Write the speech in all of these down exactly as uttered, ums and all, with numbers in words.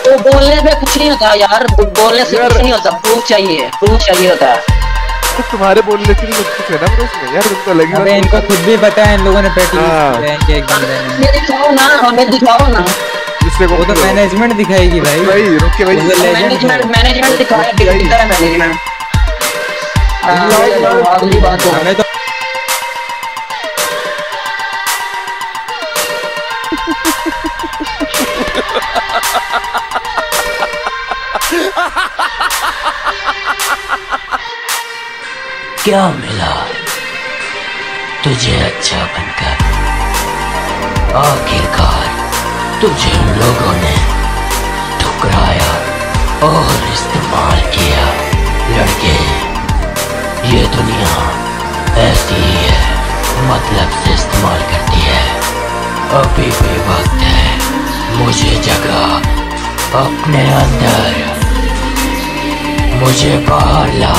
वो बोलने पे कुछ नहीं होता यार, बोलने से कुछ नहीं होता, प्रूफ चाहिए, प्रूफ चाहिए होता है। तो तुम्हारे बोलने से नहीं कुछ है ना ब्रो उसमें यार, तुमको लगी। अबे इनको खुद भी पता है इन लोगों ने पेटी की एक बंदे ने। हमें दिखाओ ना, हमें दिखाओ ना। जिससे वो तो मैनेजमेंट दिखाएगी भाई। भाई रुक के भाई, मैनेजमेंट मैनेजमेंट दिखाया किधर है मैनेजमेंट? अगली बात हो, हमें तो क्या मिला तुझे अच्छा बनकर? आखिरकार तुझे उन लोगों ने ठुकराया और इस्तेमाल किया। लड़के, ये दुनिया ऐसी ही है, मतलब से इस्तेमाल करती है। अभी भी वक्त है, मुझे जगा अपने अंदर, मुझे बाहर ला।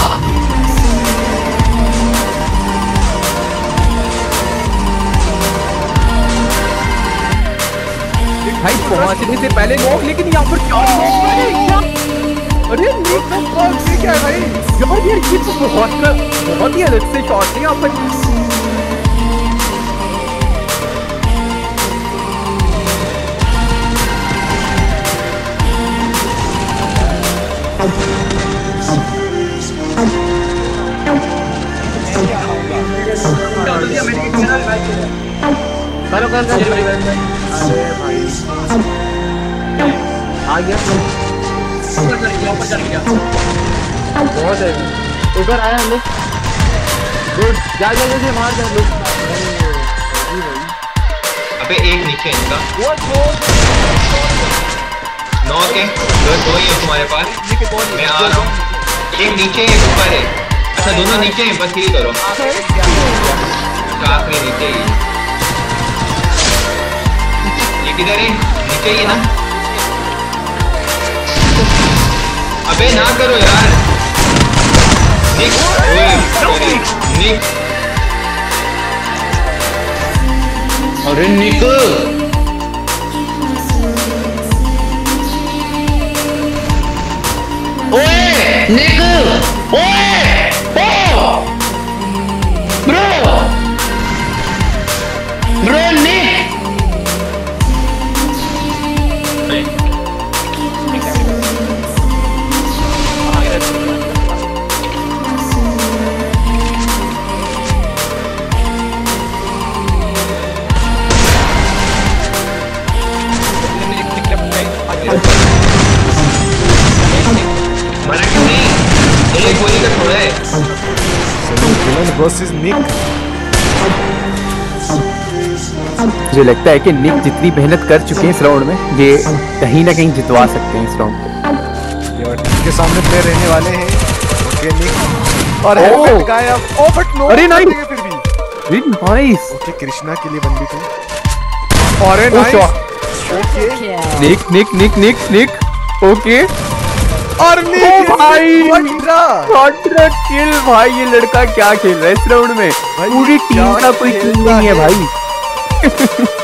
भाई पहुंचने से पहले नॉक, लेकिन यहाँ पर क्या नॉक? अरे नीक नॉक से क्या है भाई यार, ये ये तो बहुत बहुत ही अलग से शॉट है यहाँ पर। करो करो अरे भाई आ गया, ऊपर चढ़ गया, ऊपर चढ़ गया, बहुत है ऊपर आया हम लोग। गुड, जा जा जा मार जा लोग। अबे एक नीचे इनका नौ के दो दो ही है तुम्हारे पास, मैं आ रहा हूँ। एक नीचे एक ऊपर है, अच्छा दोनों नीचे हैं, बस यही करो। आखिरी नीचे ही, ये किधर है? नीचे ही ना। अबे ना करो यार, निक निक, अरे निक ओए निक ओए ओ ब्रो ब्रो निक मुझे लगता है कि निक जितनी मेहनत कर चुके हैं इस राउंड में, ये कहीं ना कहीं जितवा सकते हैं इस राउंड को। के सामने प्लेयर रहने वाले हैं ओके निक, और हेलमेट गायब। ओ बट नो, अरे नाइस, फिर भी नाइस। ओके कृष्णा के लिए बंदी थी, और nice okay Nick Nick Nick Nick Nick okay, और निक भाई क्वाड्रा किल। भाई ये लड़का क्या खेल रहा है इस राउंड में, पूरी टीम का कोई किल नहीं है भाई।